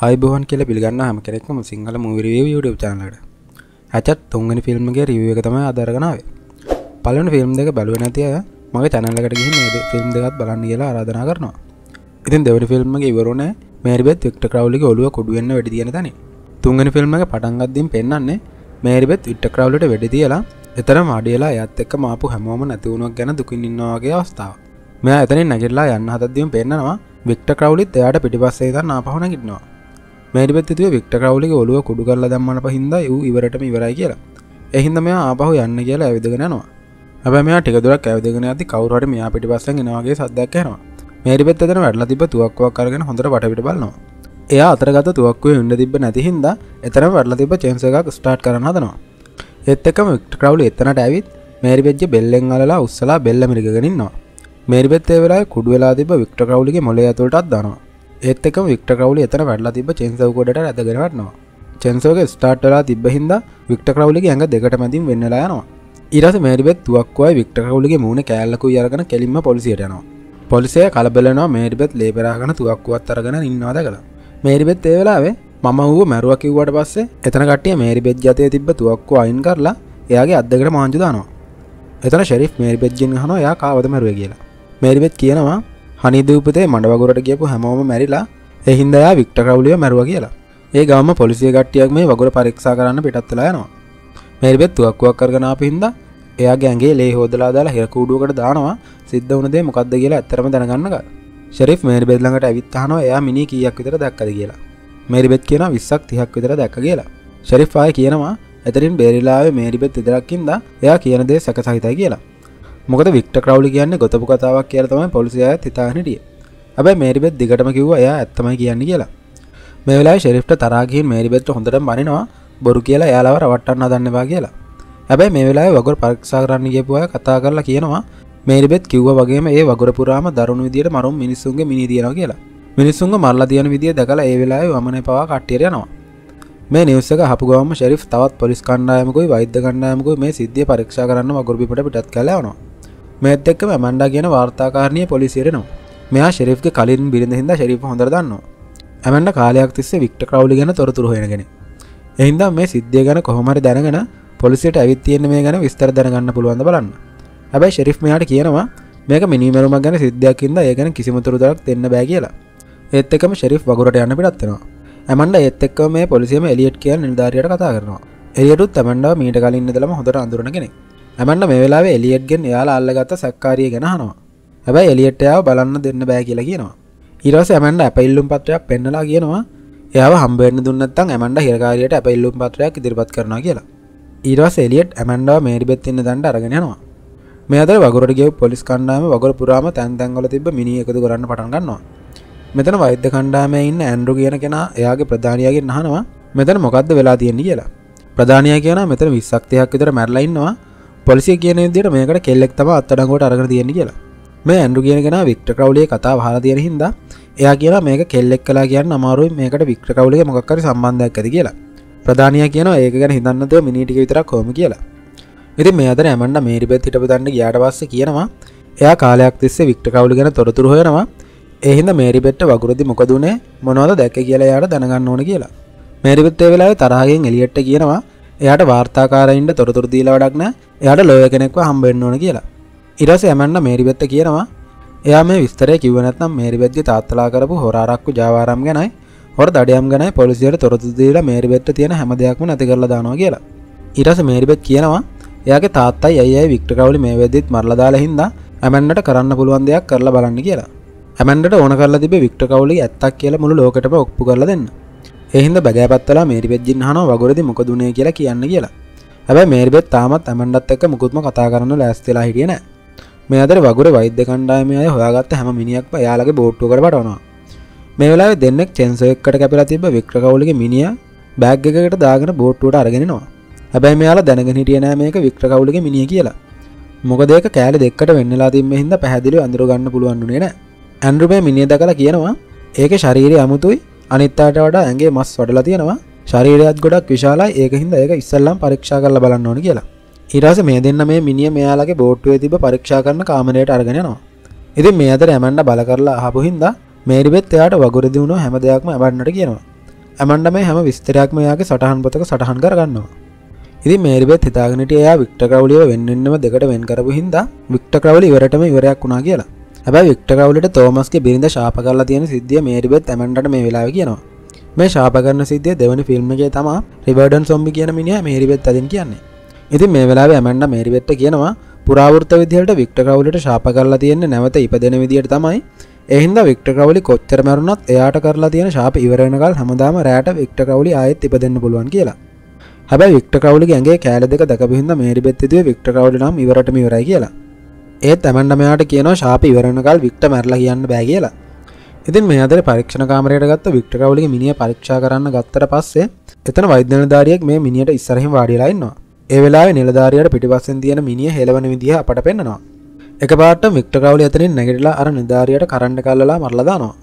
ආයිබෝවන් කියලා පිළිගන්නවා හැම කෙනෙක්ම Sinhala movie review YouTube channel එකට. ඇත්තට තුන්වෙනි ෆිල්ම් එකේ රිවිව් එක තමයි අද අරගෙන ආවේ. පළවෙනි ෆිල්ම් දෙක බැලුවේ නැති අය මගේ channel එකට ගිහින් මේ ෆිල්ම් දෙකත් බලන්න කියලා ආරාධනා කරනවා. ඉතින් දෙවෙනි ෆිල්ම් එක ඉවරුනේ මේරි බෙත් වික්ටර් ක්‍රවුලිගේ ඔළුව කුඩු වෙන්න වෙඩි තියන තැනින්. තුන්වෙනි ෆිල්ම් එක පටන් ගද්දීම පෙන්නන්නේ මේරි බෙත් වික්ටර් ක්‍රවුලිට වෙඩි තියලා එතරම් ආඩියලා එයත් එක්කම ආපු හැමෝම නැති වුණක් ගැන දුකින් ඉන්නවා වගේ අවස්ථාවක්. මෙයා එතනින් නැගිටලා යන්න හදද්දීම පෙන්නනවා වික්ටර් ක්‍රවුලිත් එයාට පිටිපස්සේ ඉඳන් ආපහු නැගිටිනවා. මේරි බෙත් හිතුවේ වික්ටර් ක්‍රවුලිගේ ඔළුව කුඩු කරලා දැම්මන පහින්දා ඌ ඉවරටම ඉවරයි කියලා. ඒ හින්දා මෙයා ආපහු යන්න කියලා ඇවිදගෙන යනවා. හැබැයි මෙයා ටික දුරක් ඇවිදගෙන යද්දි කවුරු හරි මෙයා පිටිපස්සෙන් එනවා වගේ සද්දයක් ඇහෙනවා. මේරි බෙත් එතන වැටලා තිබ්බ තුවක්කුවක් අරගෙන හොඳට වටපිට බලනවා. එයා අතරගත තුවක්කුවේ ඉන්න තිබ්බ නැති හින්දා එතනම වැටලා තිබ්බ චේන්ස් එකක් ස්ටාර්ට් කරන්න හදනවා. ඒත් එක්කම වික්ටර් ක්‍රවුලි එතනට ඇවිත් මේරි බෙත්ගේ බෙල්ලෙන් අලලා උස්සලා බෙල්ල මිරිකගෙන ඉන්නවා. මේරි බෙත් ඒ වෙලාවේ කුඩු වෙලා තිබ්බ වික්ටර් ක්‍රවුලිගේ මොළය ඇතුළටත් දානවා. ඒත් එක්කම වික්ටර් ක්‍රවුලි එතන වැටලා තිබ්බ චේන්සර් කොටට ඇදගෙන වටනවා. චේන්සර්ගේ ස්ටාර්ට් වෙලා තිබ්බ හින්දා වික්ටර් ක්‍රවුලිගේ ඇඟ දෙකට මැදින් වෙන්න වෙලා යනවා. ඊට පස්සේ මේරි බෙත් තුවක්කුවයි වික්ටර් ක්‍රවුලිගේ මූණේ කෑල්ලකුයි අරගෙන කෙලින්ම පොලිසියට යනවා. පොලිසිය කලබල වෙනවා මේරි බෙත් ලේ පෙරාගෙන තුවක්කුවත් අරගෙන ඉන්නවා දැකලා. මේරි බෙත් ඒ වෙලාවේ මම ඌව මැරුවා කිව්වට පස්සේ එතන කට්ටිය මේරි බෙත් යතේ තිබ්බ තුවක්කුව අයින් කරලා එයාගේ අත් දෙකට මාංජු දානවා. එතන ෂෙරිෆ් මේරි බෙත්ගෙන් අහනවා එයා කාවද මැරුවේ කියලා. මේරි බෙත් කියනවා හනිදූපතේ මඩ වගුරට ගියපු හැමෝම මැරිලා ඒ හින්දා එයා වික්ටර් ක්‍රවුලිව මැරුවා කියලා. ඒ ගාම පොලිසිය කට්ටියක් මේ වගුර පරීක්ෂා කරන්න පිටත් වෙලා යනවා. මේරි බෙත් තුවක්කුවක් අරගෙන ආපු හින්දා එයාගේ ඇඟේ ලේ හොදලා දාලා හිර කූඩුවකට දානවා. සිද්ධ වුණ දේ මොකද්ද කියලා ඇත්තටම දැනගන්න. ෂෙරිෆ් මේරි බෙත් ළඟට ඇවිත් අහනවා එයා මිනි කීයක් විතර දැක්කද කියලා. මේරි බෙත් කියනවා 20ක් 30ක් විතර දැක්ක කියලා. ෂෙරිෆ් ආයේ කියනවා එතනින් බේරිලා ආවේ මේරි බෙත් විතරක් ඉඳලා එයා කියන දේ සැකසහිතයි කියලා. මොකද වික්ටර් ක්‍රවුලි කියන්නේ ගොතපු කතාවක් කියලා තමයි පොලිසිය අයත් හිතාගෙන හිටියේ. හැබැයි මේරි බෙත් දිගටම කිව්වා එයා ඇත්තමයි කියන්නේ කියලා. මේ වෙලාවේ ෂෙරිෆ්ට තරහා ගිහින් මේරි බෙත්ට හොඳටම බනිනවා බොරු කියලා එයාලව රවට්ටන්න හදන්න එපා කියලා. හැබැයි මේ වෙලාවේ වගුර පරීක්ෂා කරන්න ගියපු අය කතා කරලා කියනවා මේරි බෙත් කිව්වා වගේම ඒ වගුර පුරාම දරුණු විදියට මරුම් මිනිස්සුන්ගේ මිනි තියනවා කියලා. මිනිස්සුන්ව මරලා තියන විදිය දැකලා ඒ වෙලාවේ වමනේ පවා කට්ටියට යනවා. මේ නිවුස් එක අහපු ගමන්ම ෂෙරිෆ් තවත් පොලිස් කණ්ඩායමකුයි වෛද්‍ය කණ්ඩායමකුයි මේ සිද්ධිය පරීක්ෂා කරන්න වගුරු බිමට පිටත් කළා යනවා. මේත් එක්කම ඇමන්ඩා කියන වාර්තාකාරණිය පොලිසියට එනවා. මෙයා ෂෙරිෆ්ගේ කලින් බිරිඳ හින්දා ෂෙරිෆ් හොඳට දන්නවා. ඇමන්ඩා කාලයක් තිස්සේ වික්ටර් ක්‍රවුලි ගැන තොරතුරු හොයනගෙන. ඒ හින්දා මේ සිද්ධිය ගැන කොහොම හරි දැනගෙන පොලිසියට ඇවිත් තියෙන මේ ගැන විස්තර දැනගන්න පුළුවන්ද බලන්න. හැබැයි ෂෙරිෆ් මෙයාට කියනවා මේක මිනිමරුමක් ගැන සිද්ධියක් හින්දා ඒ ගැන කිසිම තොරතුරක් දෙන්න බෑ කියලා. ඒත් එක්කම ෂෙරිෆ් වගුරට යන්න පිටත් වෙනවා. ඇමන්ඩා ඒත් එක්කම මේ පොලිසියම එලියට් කියන නිලධාරියට කතා කරනවා. එලියටුත් ඇමන්ඩාව මීට කලින් ඉඳලම හොඳට අඳුරන කෙනෙක්. ඇමන්ඩා මේ වෙලාවේ එලියට්ගෙන් එයාලා අල්ලගත්ත සැකකාරිය ගැන අහනවා. හැබැයි එලියට් එයාව බලන්න දෙන්න බෑ කියලා කියනවා. ඊට පස්සේ ඇමන්ඩා අපයිල්ලුම් පත්‍රයක් පෙන්නලා කියනවා එයාව හම්බ වෙන්න දුන්නේ නැත්නම් ඇමන්ඩා හිරකාරියට අපයිල්ලුම් පත්‍රයක් ඉදිරිපත් කරනවා කියලා. ඊට පස්සේ එලියට් ඇමන්ඩාව මේරි බෙත් ඉන්න දණ්ඩ අරගෙන යනවා. මේ අතර වගුරට ගියපු පොලිස් කණ්ඩායම වගුර පුරාම තැන් තැන් වල තිබ්බ මිනි එකතු කරන්න පටන් ගන්නවා. මෙතන වෛද්‍ය කණ්ඩායමේ ඉන්න ඇන්ඩ්‍රු කියන කෙනා එයාගේ ප්‍රධානියාගෙන් අහනවා මෙතන මොකද්ද වෙලා තියෙන්නේ කියලා. ප්‍රධානියා කියනවා මෙතන 20ක් 30ක් විතර මැරලා ඉන්නවා. පොලිසිය කියන විදිහට මේකට කෙල්ලෙක් තමයි අත්අඩංගුවට අරගෙන තියෙන්නේ කියලා. මේ ඇන්ඩ්‍රු කියන කෙනා වික්ටර් ක්‍රවුලිගේ කතාව අහලා තියෙන හින්දා එයා කියනවා මේක කෙල්ලෙක් කළා කියන්න අමාරුයි මේකට වික්ටර් ක්‍රවුලිගේ මොකක් හරි සම්බන්ධයක් ඇති කියලා. ප්‍රධානියා කියනවා ඒක ගැන හිතන්න තව මිනි ටික විතරක් කොහොම කියලා. ඉතින් මේ අතර ඇමන්ඩා මේරි බෙත් හිටපු තැනට ගියාට පස්සේ කියනවා එයා කාලයක් තිස්සේ වික්ටර් ක්‍රවුලි ගැන තොරතුරු හොයනවා. ඒ හින්දා මේරි බෙත්ට වගුරදී මොකද උනේ මොනවද දැක්කේ කියලා එයාට දැනගන්න ඕනේ කියලා. මේරි බෙත් ඒ වෙලාවේ තරහගෙන් එලියට්ට කියනවා එයාට වාර්තාකාරයින්ට තොරතුරු දීලා වැඩක් නැහැ. එයාට ලෝය කෙනෙක්ව හම්බ වෙන්න ඕනේ කියලා. ඊට පස්සේ ඇමන්ඩා මේරි බෙත්ට කියනවා එයා මේ විස්තරය කිව්වේ නැත්නම් මේරි බෙත්ගේ තාත්තලා කරපු හොර ආරක්කු ජාවාරම් ගැනයි හොර දඩයම් ගැනයි පොලිසියට තොරතුරු දීලා මේරි බෙත්ට තියෙන හැම දෙයක්ම නැති කරලා දානවා කියලා. ඊට පස්සේ මේරි බෙත් කියනවා එයාගේ තාත්තයි අයියයි වික්ටර් ක්‍රවුලි මේ වෙද්දිත් මරලා දාලා හින්දා ඇමන්ඩාට කරන්න පුළුවන් දෙයක් කරලා බලන්න කියලා. ඇමන්ඩාට ඕන කරලා තිබ්බේ වික්ටර් ක්‍රවුලිගේ ඇත්තක් කියලා මුළු ලෝකෙටම ඔප්පු කරලා දෙන්න. ඒ හින්දා බගෑපත්තලා මේරි බෙත්ජින් අහනවා වගුරදී මොකද උනේ කියලා කියන්න කියලා. හැබැයි මේරි බෙත් තාමත් ඇමන්ඩාත් එක්ක මුකුත්ම කතා කරන්න ලෑස්තිලා හිටියේ නැහැ. මේ අතර වගුරේ වෛද්‍ය කණ්ඩායමේ අය හොයාගත්ත හැම මිනිහක්ම එයාලගේ බෝට්ටුවකට පටවනවා. මේ වෙලාවේ දෙන්නෙක් චෙන්සර් එකකට කැපිලා තිබ්බ වික්ටර් ක්‍රවුලිගේ මිනිහා බෑග් එකකට දාගෙන බෝට්ටුවට අරගෙන එනවා. හැබැයි මෙයාලා දැනගෙන හිටියේ නෑ මේක වික්ටර් ක්‍රවුලිගේ මිනිහ කියලා. මොකද ඒක කෑලි දෙකකට වෙන්නලා තිබ්බේ හින්දා පැහැදිලිව අඳුර ගන්න පුළුවන් උනේ නෑ. ඇන්ඩ්‍රු මේ මිනිහ දැකලා කියනවා ඒකේ ශරීරය අමුතුයි අනිත් අයට වඩා ඇඟේ මස් වඩලා තියෙනවා. ශරීරයත් ගොඩක් විශාලයි ඒක හින්දා ඒක ඉස්සෙල්ලාම පරීක්ෂා කරලා බලන්න ඕනේ කියලා. ඊට පස්සේ මේ දෙන්න මේ මිනිහ මෙයාලගේ බෝට්ටුවේ තිබ්බ පරීක්ෂා කරන කාමරයට අරගෙන යනවා. ඉතින් මේ අතර ඇමන්ඩා බල කරලා අහපු හින්දා මේරි බෙත් එයාට වගුරදී වුණා හැම දෙයක්ම ඇමන්ඩාට කියනවා. ඇමන්ඩා මේ හැම විස්තරයක්ම එයාගේ සටහන් පොතක සටහන් කරගන්නවා. ඉතින් මේරිබෙත් හිතාගෙන හිටියේ එයා වික්ටර් ක්‍රවුලිව වෙන්වෙන්නම දෙකට වෙන් කරපු හින්දා වික්ටර් ක්‍රවුලි ඉවරටම ඉවරයක් වුණා කියලා. හැබැයි වික්ටර් ක්‍රවුලිට තෝමස්ගේ බිරිඳ ශාප කරලා තියෙන සිද්ධිය මේරිබෙත් ඇමන්ඩාට මේ වෙලාවේ කියනවා. මේ ශාප කරන සිද්ධිය දෙවෙනි ෆිල්ම් එකේ තමයි රිවර්ඩන් සොම්බි කියන මිනිහා මේරිබෙත් අදින් කියන්නේ. ඉතින් මේ වෙලාවේ ඇමන්ඩා මේරිබෙත්ට කියනවා පුරාවෘත්ත විදිහට වික්ටර් ක්‍රවුලිට ශාප කරලා තියෙන්නේ නැවත ඉපදෙන විදියට තමයි. ඒ හින්දා වික්ටර් ක්‍රවුලි කොච්චර මරුණත් එයාට කරලා තියෙන ශාප ඉවර වෙනකල් හැමදාම රැට වික්ටර් ක්‍රවුලි ආයෙත් ඉපදෙන්න පුළුවන් කියලා. හැබැයි වික්ටර් ක්‍රවුලිගේ ඇඟේ කෑලි දෙක දැකපු හින්දා මේරිබෙත් හිතුවේ වික්ටර් ක්‍රවුලි නම් ඉවරටම ඉවරයි කියලා. ඒත් ඇමන්ඩා මෙයාට කියනවා ශාප ඉවර වෙනකල් වික්ටර් මැරලා කියන්න බෑ කියලා. ඉතින් මේ අතරේ පරීක්ෂණ කාමරයට ගත්ත වික්ටර් ක්‍රවුලිගේ මිනිහ පරීක්ෂා කරන්න ගත්තට පස්සේ එතන වෛද්‍ය නිලධාරියෙක් මේ මිනිහට ඉස්සරහින් වාඩිලා ඉන්නවා. ඒ වෙලාවේ නිලධාරියාට පිටිපස්සෙන් තියෙන මිනිහ හෙලවන විදිහ අපට පෙන්නනවා. එකපාරට වික්ටර් ක්‍රවුලි එතනින් නැගිටලා අර නිලධාරියාට කරන්ට් එක අල්ලලා මරලා දානවා.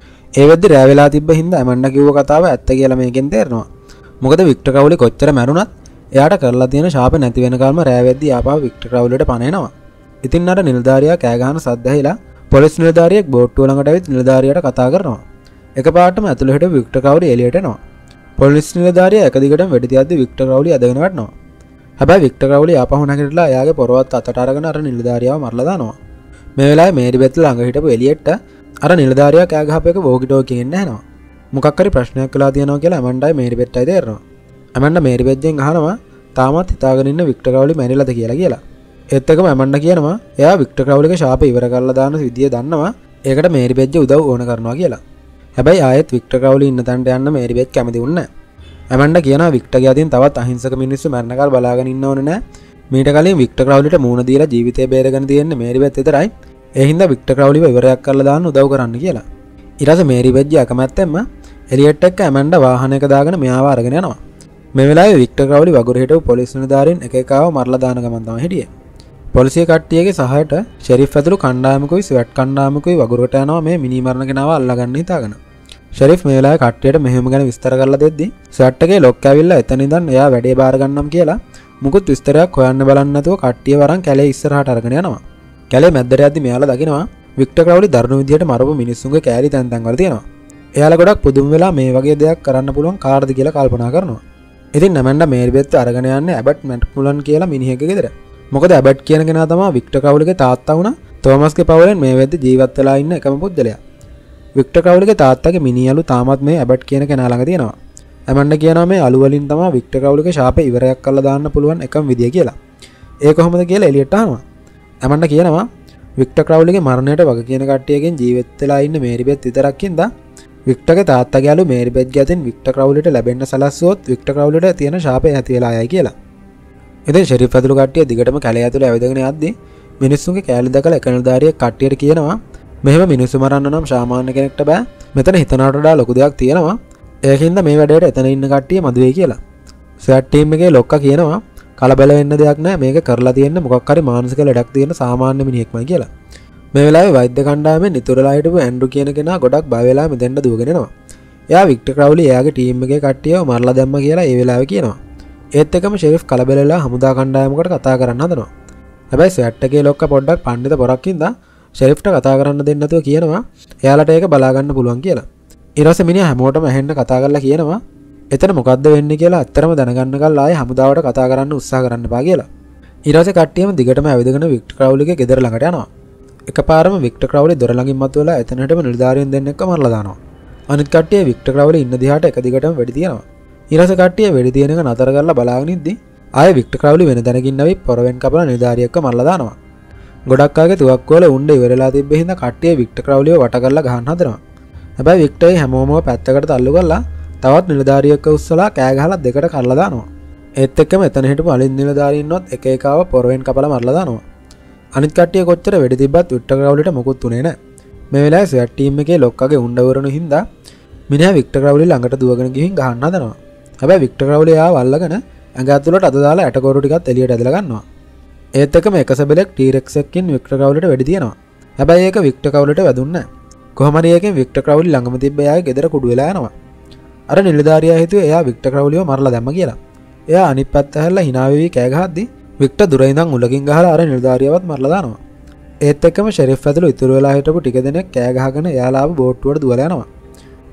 ඒ වෙද්දි රෑ වෙලා තිබ්බ හින්දා ඇමන්ඩා කිව්ව කතාව ඇත්ත කියලා මේකෙන් තේරෙනවා. මොකද වික්ටර් ක්‍රවුලි කොච්චර මැරුණත් එයාට කරලා තියෙන ශාප නැති වෙනකල්ම රෑ වෙද්දි ආපහු වික්ටර් ක්‍රවුලිට පණ එනවා. ඉතින් අර නිලධාරියා කෑ ගහන සද්ද ඇහිලා පොලිස් නිලධාරියෙක් බෝට්ටුව ළඟට ඇවිත් නිලධාරියාට කතා කරනවා. එකපාරටම ඇතුළේ හිටපු වික්ටර් ක්‍රවුලි එළියට එනවා. පොලිස් නිලධාරියා එක දිගටම වෙඩි තියද්දි වික්ටර් ක්‍රවුලි ඇදගෙන වැටෙනවා. හැබැයි වික්ටර් ක්‍රවුලි ආපහු නැගිටලා එයාගේ පොරවත් අතට අරගෙන අර නිලධාරියාව මරලා දානවා. මේ වෙලාවේ මේරිබෙත් ළඟ හිටපු එලියෙට්ට අර නිලධාරියා කෑ ගහපු එක වෝකි ටෝකියෙන් ඇහෙනවා. මොකක් හරි ප්‍රශ්නයක් වෙලා තියෙනවා කියලා ඇමන්ඩායි මේරිබෙට්ටයි තේරෙනවා. ඇමන්ඩා මේරිබෙත්ගෙන් අහනවා තාමත් හිතාගෙන ඉන්න වික්ටර් ක්‍රවුලි මැරිලාද කියලා. ඒත් එකම ඇමන්ඩා කියනවා එයා වික්ටර් ක්‍රවුලිගේ ශාප ඉවර කරලා දාන විදිය දන්නවා. ඒකට මේරිබෙත්ගේ උදව් ඕන කරනවා කියලා. හැබැයි ආයෙත් වික්ටර් ක්‍රවුලි ඉන්න තැනට යන්න මේරිබෙත් කැමති වුණේ නැහැ. ඇමන්ඩා කියනවා වික්ටර්ගේ අතින් තවත් අහිංසක මිනිස්සු මැරෙනකල් බලාගෙන ඉන්න ඕනේ නැහැ. මීට කලින් වික්ටර් ක්‍රවුලිට මූණ දීලා ජීවිතය බේරගෙන තියෙන්නේ මේරිබෙත් විතරයි. ඒ හින්දා වික්ටර් ක්‍රවුලිව ඉවරයක් කරලා දාන්න උදව් කරන්න කියලා. ඊට පස්සේ මේරිබෙත්ගේ අකමැත්තෙන්ම එලියට් එක්ක ඇමන්ඩා වාහනයක දාගෙන මෙයාව අරගෙන යනවා. මේ වෙලාවේ වික්ටර් ක්‍රවුලි වගුරු හිටපු පොලිස් නිලධාරීන් එක එකව මරලා දාන ගමන් තමයි හිටියේ. පොලිසිය කට්ටියගේ සහායට ෂෙරිෆ් ඇතුළු කණ්ඩායමකුයි ස්වැට් කණ්ඩායමකුයි වගුරට යනවා මේ මිනි මරණ කෙනාව අල්ලගන්න හිතාගෙන. ෂෙරිෆ් මේ වෙලාවේ කට්ටියට මෙහෙම ගැන විස්තර කරලා දෙද්දි ස්වැට් එකේ ලොක් ඇවිල්ලා එතන ඉඳන් එයා වැඩේ බාර ගන්නම් කියලා මුකුත් විස්තරයක් හොයන්න බලන්න නැතුව කට්ටිය වරන් කැලේ ඉස්සරහට අරගෙන යනවා. කැලේ මැද්දට යද්දි මෙයාලා දකිනවා වික්ටර් ක්‍රවුලි දරුණු විදියට මරපු මිනිස්සුන්ගේ කෑලි තැන් තැන් වල තියෙනවා. එයාලා ගොඩක් පුදුම වෙලා මේ වගේ දෙයක් කරන්න පුළුවන් කාටද කියලා කල්පනා කරනවා. ඉතින් ඇමන්ඩා මේරිබෙත් අරගෙන යන්නේ ඇබට් මැට්මුලන් කියලා මිනිහෙක්ගේ ගෙදර. මොකද ඇබට් කියන කෙනා තමයි වික්ටර් ක්‍රවුලිගේ තාත්තා වුණා. තෝමස්ගේ පවුලෙන් මේ වෙද්දි ජීවත් වෙලා ඉන්න එකම පුද්ගලයා. වික්ටර් ක්‍රවුලිගේ තාත්තගේ මිනිහලු තාමත් මේ ඇබට් කියන කෙනා ළඟ තියෙනවා. ඇමන්ඩා කියනවා මේ අලු වලින් තමයි වික්ටර් ක්‍රවුලිගේ ශාපේ ඉවරයක් කරලා දාන්න පුළුවන් එකම විදිය කියලා. ඒ කොහොමද කියලා එලියට අහනවා. ඇමන්ඩා කියනවා වික්ටර් ක්‍රවුලිගේ මරණයට වග කියන කට්ටියගෙන් ජීවත් වෙලා ඉන්න මේරිබෙත් විතරක් ඉඳලා වික්ටර්ගේ තාත්තගේ අලු මේරිබෙත්ගේ අතින් වික්ටර් ක්‍රවුලිට ලැබෙන්න සලස්සුවොත් වික්ටර් ක්‍රවුලිට තියෙන ශාපය නැති වෙලා යයි කියලා. ඉතින් ෂෙරිෆ් ඇතුළු කට්ටිය දිගටම කැලේ ඇතුළේ ඇවිදගෙන යද්දි මිනිස්සුන්ගේ කෑලි දැකලා එක නිලධාරියෙක් කට්ටියට කියනවා මෙහෙම මිනිස්සු මරන්න නම් සාමාන්‍ය කෙනෙක්ට බෑ. මෙතන හිතනවට වඩා ලොකු දෙයක් තියෙනවා. ඒකින්ද මේ වැඩේට එතන ඉන්න කට්ටිය මදුවේ කියලා. ස්වැට් ටීම් එකේ ලොක්කා කියනවා කලබල වෙන්න දෙයක් නැහැ. මේක කරලා තියෙන්නේ මොකක් හරි මානසික ලෙඩක් තියෙන සාමාන්‍ය මිනිහෙක්මයි කියලා. මේ වෙලාවේ වෛද්‍ය කණ්ඩායමෙන් ඉතුරුලා හිටපු ඇන්ඩ්‍රු කියන කෙනා ගොඩක් බය වෙලා මෙතෙන්ට දුවගෙන එනවා. එයා වික්ටර් ක්‍රවුලි එයාගේ ටීම් එකේ කට්ටියව මරලා දැම්ම කියලා ඒ වෙලාවේ කියනවා. ඒත් එකම ෂෙරිෆ් කලබල වෙලා හමුදා කණ්ඩායමකට කතා කරන්න හදනවා. හැබැයි ස්වැට් එකේ ලොක්කා පොඩ්ඩක් පඬිත පොරක් ඉඳලා ෂෙරිෆ්ට කතා කරන්න දෙන්නේ නැතුව කියනවා එයාලට ඒක බලා ගන්න පුළුවන් කියලා. ඊට පස්සේ මිනිහා හැමෝටම ඇහෙන්න කතා කරලා කියනවා එතන මොකද්ද වෙන්නේ කියලා අත්‍තරම දැනගන්නකල් ආයේ හමුදාවට කතා කරන්න උත්සාහ කරන්න එපා කියලා. ඊට පස්සේ කට්ටියම දිගටම ඇවිදගෙන වික්ටර් ක්‍රවුලිගේ ගෙදර ළඟට යනවා. එකපාරම වික්ටර් ක්‍රවුලි දොර ළඟින් මතුවලා එතන හිටම නිලධාරීන් දෙන්නෙක්ව මරලා දානවා. අනිත් කට්ටිය වික්ටර් ක්‍රවුලි ඉන්න දිහාට එක දිගටම වෙඩි තියනවා. ඊට පස්සේ කට්ටිය වෙඩි තියන එක නතර කරලා බලාගෙන ඉද්දි ආයේ වික්ටර් ක්‍රවුලි වෙන දැනකින් නැවි පොරවෙන් කපලා නිලධාරියෙක්ව මරලා දානවා. ගොඩක් අයගේ තුවක්කුව වල උණ්ඩ ඉවරලා තිබ්බ හින්දා කට්ටිය වික්ටර් ක්‍රවුලිව වට කරලා ගහන්න හදනවා. හැබැයි වික්ටර්යි හැමෝම පැත්තකට තල්ලු කරලා තවත් නිලධාරියෙක්ව උස්සලා කෑ ගහලා දෙකට කඩලා දානවා. ඒත් එක්කම එතන හිටපු අලින් නිලධාරීන්වත් එක එකව පොරවෙන් කපලා මරලා දානවා. අනිත් කට්ටිය කොච්චර වෙඩි තිබ්බත් වික්ටර් ක්‍රවුලිට මොකුත් උනේ නැහැ. මේ වෙලාවේ ස්වැට් ටීම් එකේ ලොක්කගේ උණ්ඩ වරණු හින්දා මිනිහා වික්ටර් ක්‍රවුලි ළඟට දුවගෙන ගිහින් ගහන්න හදනවා. හැබැයි වික්ටර් ක්‍රවුලි ආව අල්ලගෙන ඇඟ ඇතුළට අත දාලා ඇටකොරු ටිකත් එළියට ඇදලා ගන්නවා. ඒත් එකම එක සබලෙක් ටීරෙක්ස් එකකින් වික්ටර් ක්‍රවුලිට වෙඩි තියනවා. හැබැයි ඒක වික්ටර් ක්‍රවුලිට වැදුන්නේ නැහැ. කොහොම හරි එකෙන් වික්ටර් ක්‍රවුලි ළඟම තිබ්බ එයාගේ ගෙදර කුඩු වෙලා යනවා. අර නිලධාරියා හිතුවේ එයා වික්ටර් ක්‍රවුලිව මරලා දැම්ම කියලා. එයා අනිත් පැත්ත හැරලා hina වෙවි කෑ ගහද්දි වික්ටර් දුර ඉඳන් උලකින් ගහලා අර නිලධාරියාවත් මරලා දානවා. ඒත් එක්කම ෂෙරිෆ් ඇතුළු ඉතුරු වෙලා හිටපු ටික දෙනෙක් කෑ ගහගෙන එයාලාව බෝට්ටුවට දුවලා යනවා.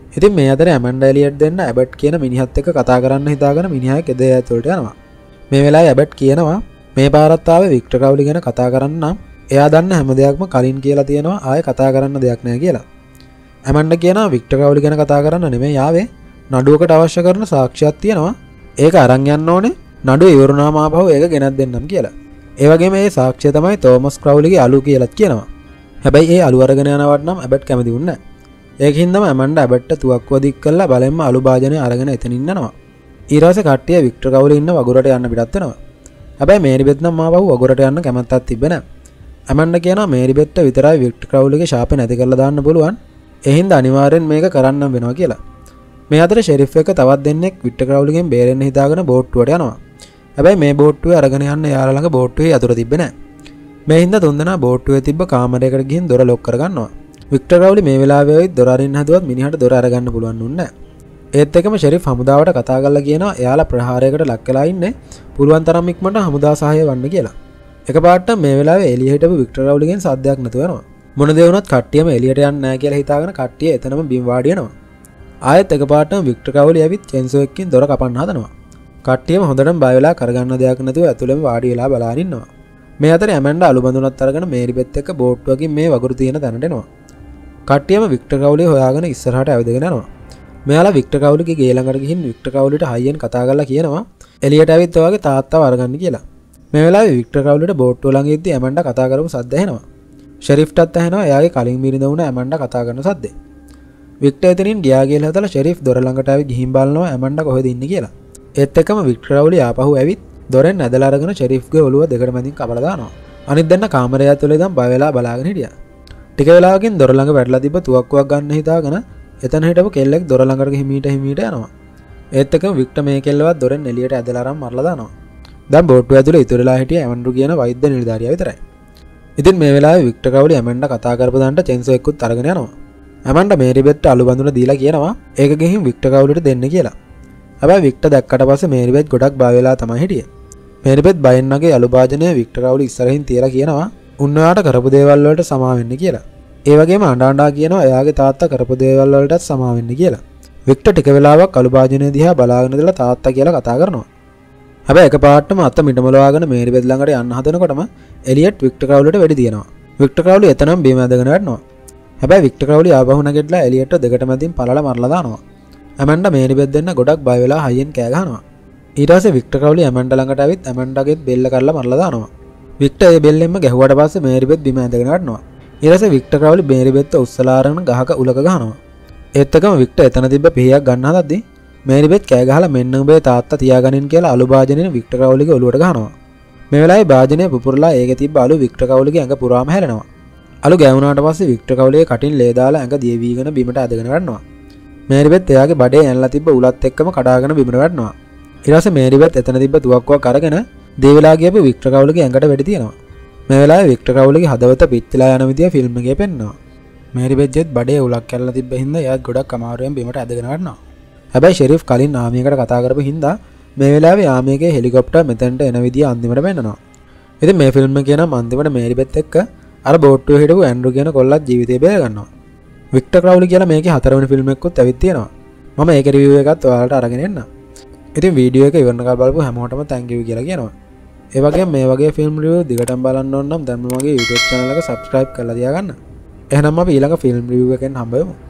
ඉතින් මේ අතර ඇමන්ඩා එලියට් දෙන්න ඇබට් කියන මිනිහත් එක්ක කතා කරන්න හිතාගෙන මිනිහා ගෙදර ඇතුළට යනවා. මේ වෙලාවේ ඇබට් කියනවා මේ පාරත් ආවේ වික්ටර් ක්‍රවුලි ගැන කතා කරන්න නම් එයා දන්න හැම දෙයක්ම කලින් කියලා තියෙනවා ආයෙ කතා කරන්න දෙයක් නැහැ කියලා. ඇමන්ඩා කියනවා වික්ටර් ක්‍රවුලි ගැන කතා කරන්න නෙමෙයි ආවේ නඩුවකට අවශ්‍ය කරන සාක්ෂියක් තියෙනවා. ඒක අරන් යන්න ඕනේ. නඩුව ඉවරුනාම ආපහු ඒක ගෙනත් දෙන්නම් කියලා. ඒ වගේම මේ සාක්ෂිය තමයි තෝමස් ක්‍රවුලිගේ අලු කියලාත් කියනවා. හැබැයි ඒ අලු අරගෙන යනවට නම් ඇබට් කැමති වුණේ නැහැ. ඒකින්දම ඇමන්ඩා ඇබට්ට තුවක්කුව දික් කරලා බලෙන්ම අලු භාජනය අරගෙන එතනින් යනවා. ඊට පස්සේ කට්ටිය වික්ටර් ක්‍රවුලි ඉන්න වගුරට යන්න පිටත් වෙනවා. හැබැයි මේරි බෙත් නම් ආපහු වගුරට යන්න කැමැත්තක් තිබ්බේ නැහැ. ඇමන්ඩා කියනවා මේරි බෙත්ට විතරයි වික්ටර් ක්‍රවුලිගේ ශාපේ නැති කරලා දාන්න පුළුවන්. ඒ හින්දා අනිවාර්යෙන් මේක කරන්න වෙනවා කියලා. මේ අතර ෂෙරිෆ් එක තවත් දෙන්නෙක් වික්ටර් ක්‍රවුලිගෙන් බේරෙන්න හිතාගෙන බෝට්ටුවට යනවා. හැබැයි මේ බෝට්ටුවේ අරගෙන යන්න යාලා ළඟ බෝට්ටුවේ යතුරු තිබ්බේ නැහැ. මේ හින්දා තුන්දෙනා බෝට්ටුවේ තිබ්බ කාමරයකට ගිහින් දොර ලොක් කරගන්නවා. වික්ටර් ක්‍රවුලි මේ වෙලාවේ වෙයි දොර අරින්න හදුවත් මිනිහට දොර අරගන්න පුළුවන් නුන්නේ නැහැ. ඒත් එකම ෂෙරිෆ් හමුදාවට කතා කරලා කියනවා එයාලා ප්‍රහාරයකට ලක් වෙලා ඉන්නේ පුළුවන් තරම් ඉක්මනට හමුදා සහාය වන්න කියලා. එකපාරට මේ වෙලාවේ එළිය හිටපු වික්ටර් ක්‍රවුලිගෙන් සද්දයක් නැතුව යනවා. මොන දේ වුණත් කට්ටියම එළියට යන්නේ නැහැ කියලා හිතාගෙන කට්ටිය එතනම බිම් වාඩි වෙනවා. ආයෙත් එකපාරටම වික්ටර් ක්‍රවුලි ඇවිත් චෙන්සෝ එක්කින් දොර කපන්න හදනවා. කට්ටියම හොඳටම බය වෙලා කරගන්න දෙයක් නැතුව ඇතුළෙම වාඩි වෙලා බලාගෙන ඉන්නවා. මේ අතරේ ඇමන්ඩා අලු බඳුනත් අරගෙන මේරි බෙත් එක්ක බෝට්ටුවකින් මේ වගුරු තියෙන තැනට එනවා. කට්ටියම වික්ටර් ක්‍රවුලි හොයාගෙන ඉස්සරහට ඇවිදගෙන යනවා. මෙයාලා වික්ටර් ක්‍රවුලිගේ ගේ ළඟට ගිහින් වික්ටර් ක්‍රවුලිට හයියෙන් කතා කරලා කියනවා එළියට ඇවිත් ඔයාගේ තාත්තව අරගන්න කියලා. මේ වෙලාවේ වික්ටර් ක්‍රවුලිට බෝට්ටුව ළඟ ඉද්දි ඇමන්ඩා කතා කරපු සද්ද ඇහෙනවා. ෂෙරිෆ්ටත් ඇහෙනවා එයාගේ කලින් බිරිඳ වුණ ඇමන්ඩා කතා කරන සද්දේ. වික්ටර් එතනින් ගියා කියලා හිතලා ෂෙරිෆ් දොර ළඟට ආවි ගිහින් බලනවා ඇමන්ඩා කොහෙද ඉන්නේ කියලා. ඒත් එක්කම වික්ටර් ක්‍රවුලි ආපහු ඇවිත් දොරෙන් ඇදලා අරගෙන ෂෙරිෆ්ගේ ඔළුව දෙකට මැදින් කපලා දානවා. අනිත් දෙන්න කාමරය ඇතුලේ ඉඳන් බය වෙලා බලාගෙන හිටියා. ටික වෙලාවකින් දොර ළඟ වැටලා තිබ්බ තුවක්කුවක් ගන්න හිතාගෙන එතන හිටපු කෙල්ලෙක් දොර ළඟට හිමීට යනවා. ඒත් එක්කම වික්ටර් මේ කෙල්ලවත් දොරෙන් එළියට ඇදලා අරන් මරලා දානවා. දැන් බෝට්ටුව ඇතුලේ ඉතුරු වෙලා හිටිය ඇමන්ඩ්‍රු කියන වෛද්‍ය නිලධාරියා විතරයි. ඉතින් මේ වෙලාවේ වික්ටර් ක්‍රවුලි ඇමන්ඩා කතා කරපු දාන්නට චෙන්සෝ එක්කුත් අරගෙන යනවා. ඇමන්ඩා මේරි බෙත්ට අලු බඳුන දීලා කියනවා ඒක ගෙහින් වික්ටර් ක්‍රවුලිට දෙන්න කියලා. හැබැයි වික්ටර් දැක්කට පස්සේ මේරි බෙත් ගොඩක් බය වෙලා තමයි හිටියේ. මේරි බෙත් බයෙන් නැගේ අලු භාජනය වික්ටර් ක්‍රවුලි ඉස්සරහින් තියලා කියනවා උන්වයාට කරපු දේවල් වලට සමා වෙන්න කියලා. ඒ වගේම අඬ කියනවා එයාගේ තාත්තා කරපු දේවල් වලටත් සමා වෙන්න කියලා. වික්ටර් ටික වෙලාවක් අලු භාජනය දිහා බලාගෙන ඉඳලා තාත්තා කියලා කතා කරනවා. හැබැයි එකපාරටම අත මිටමලවාගෙන මේරි බෙත් ළඟට යන්න හදනකොටම එලියට් වික්ටර් ක්‍රවුලිට වෙඩි තියනවා. වික්ටර් ක්‍රවුලි එතනම බිම ඇදගෙන වැටෙනවා. හැබැයි වික්ටර් ක්‍රවුලි ආපහු නැගිටලා එලියට් දෙකට මැදින් පළලා මරලා දානවා. ඇමන්ඩා මේරි බෙත් දෙන්න ගොඩක් බය වෙලා හයියෙන් කෑ ගහනවා. ඊට පස්සේ වික්ටර් ක්‍රවුලි ඇමන්ඩා ළඟට ආවිත් ඇමන්ඩාගේ බෙල්ල කරලා මරලා දානවා. වික්ටර් ඒ බෙල්ලෙන්ම ගැහුවට පස්සේ මේරි බෙත් බිම ඇදගෙන වැටෙනවා. ඊට පස්සේ වික්ටර් ක්‍රවුලි මේරි බෙත්ව උස්සලා අරගෙන ගහක උලක ගහනවා. ඒත් එකම වික්ටර් එතන තිබ්බ පිහියක් ගන්න හදද්දී මේරි බෙත් කෑ ගහලා මෙන්න උඹේ තාත්තා තියාගනින් කියලා අලු භාජනයෙන් වික්ටර් ක්‍රවුලිගේ ඔලුවට ගහනවා. මේ වෙලාවේ භාජනය පුපුරලා ඒකේ තිබ්බ අලු වික්ටර් ක්‍රවුලිගේ ඇඟ පුරාම හැලෙනවා. අලු ගෑවුනාට පස්සේ වික්ටර් ක්‍රවුලිගේ කටින් ලේ දාලා ඇඟ දිය වීගෙන බිමට ඇදගෙන වැටෙනවා. මේරි බෙත් එයාගේ බඩේ ඇනලා තිබ්බ උලත් එක්කම කඩාගෙන බිමට වැටෙනවා. ඊට පස්සේ මේරි බෙත් එතන තිබ්බ තුවක්කුවක් අරගෙන දේවලා ගියපු වික්ටර් ක්‍රවුලිගේ ඇඟට වෙඩි තියනවා. මේ වෙලාවේ වික්ටර් ක්‍රවුලිගේ හදවත පිච්චිලා යන විදිය ෆිල්ම් එකේ පෙන්නනවා. මේරි බෙත් ජෙත් බඩේ උලක් කැල්ලලා තිබ්බ හින්දා එයාත් ගොඩක් අමාරුවෙන් බිමට ඇදගෙන වැටෙනවා. හැබැයි ෂෙරිෆ් කලින් ආමියකට කතා කරපු හින්දා මේ වෙලාවේ ආමියගේ හෙලිකොප්ටර් මෙතනට එන විදිය අන්තිමට පෙන්නනවා. ඉතින් මේ ෆිල්ම් එකේ නම් අන්තිමට මේරි බෙත් එක්ක අර බෝට්ටුවේ හිටපු ඇන්ඩ්‍රු කියන කොල්ලත් ජීවිතේ බේර ගන්නවා. වික්ටර් ක්‍රවුලි කියලා මේකේ 4 වෙනි ෆිල්ම් එකකුත් ඇවිත් තියෙනවා. මම ඒකේ රිවිව් එකත් ඔයාලට අරගෙන එන්නම්. ඉතින් වීඩියෝ එක ඉවරනකල් බලපු හැමෝටම thank you කියලා කියනවා. ඒ වගේම මේ වගේ ෆිල්ම් රිවිව් දිගටම බලන්න ඕන නම් දැන් මගේ YouTube channel එක subscribe කරලා තියාගන්න. එහෙනම් අපි ඊළඟ ෆිල්ම් රිවිව් එකෙන් හම්බ වෙමු.